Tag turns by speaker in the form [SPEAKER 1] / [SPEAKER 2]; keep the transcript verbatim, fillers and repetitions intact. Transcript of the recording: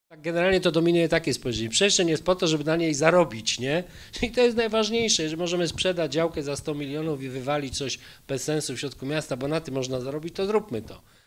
[SPEAKER 1] Tak, generalnie to dominuje takie spojrzenie. Przestrzeń jest po to, żeby na niej zarobić, nie? I to jest najważniejsze, że możemy sprzedać działkę za sto milionów i wywalić coś bez sensu w środku miasta, bo na tym można zarobić, to zróbmy to.